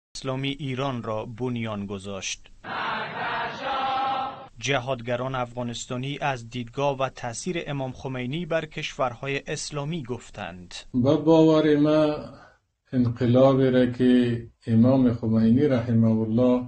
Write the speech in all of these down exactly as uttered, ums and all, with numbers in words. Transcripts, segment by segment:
اسلامی ایران را بنیان گذاشت. جهادگران افغانستانی از دیدگاه و تاثیر امام خمینی بر کشورهای اسلامی گفتند. با باور ما انقلابی را که امام خمینی رحمه الله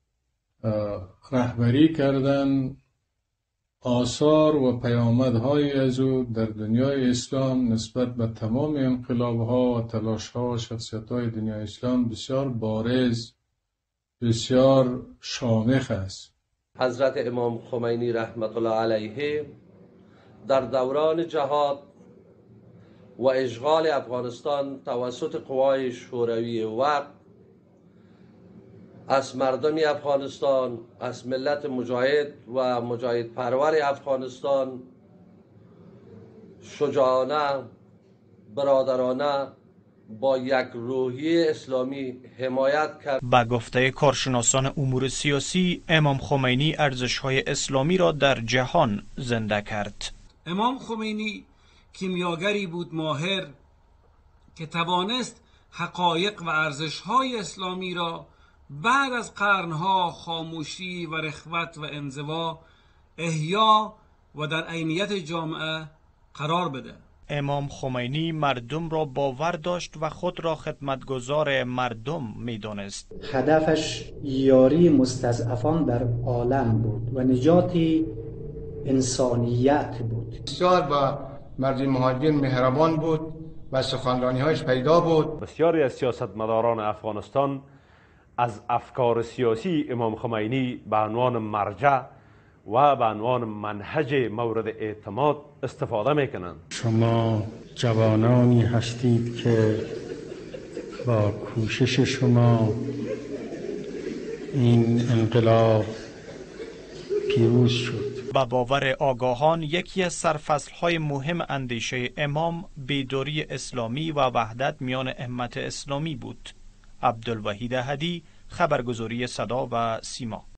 رهبری کردند، آثار و پیامدهای از او در دنیای اسلام نسبت به تمام انقلابها و تلاشها و شخصیت‌های دنیای اسلام بسیار بارز، بسیار شامخ است. حضرت امام خمینی رحمت الله علیه در دوران جهاد و اشغال افغانستان توسط قوای شوروی وقت از مردم افغانستان، از ملت مجاهد و مجاهد پرور افغانستان شجاعانه، برادرانه با یک روحیه اسلامی حمایت کرد. با گفته کارشناسان امور سیاسی، امام خمینی ارزش‌های اسلامی را در جهان زنده کرد. امام خمینی کیمیاگری بود ماهر که توانست حقایق و ارزش‌های اسلامی را بعد از قرنها خاموشی و رخوت و انزوا احیا و در عینیت جامعه قرار بده. امام خمینی مردم را باور داشت و خود را خدمتگزار مردم می‌دانست. هدفش یاری مستضعفان در عالم بود و نجات انسانیت بود. بسیار با مردم مهاجرین مهربان بود و سخنرانی‌هایش پیدا بود. بسیاری از سیاستمداران افغانستان از افکار سیاسی امام خمینی به عنوان مرجع و به عنوان منهج مورد اعتماد استفاده میکنند. شما جوانانی هستید که با کوشش شما این انقلاب پیروز شد. با باور آگاهان یکی از سرفصل‌های مهم اندیشه امام بیداری اسلامی و وحدت میان امت اسلامی بود. عبدالوحید احدی، خبرگزاری صدا و سیما.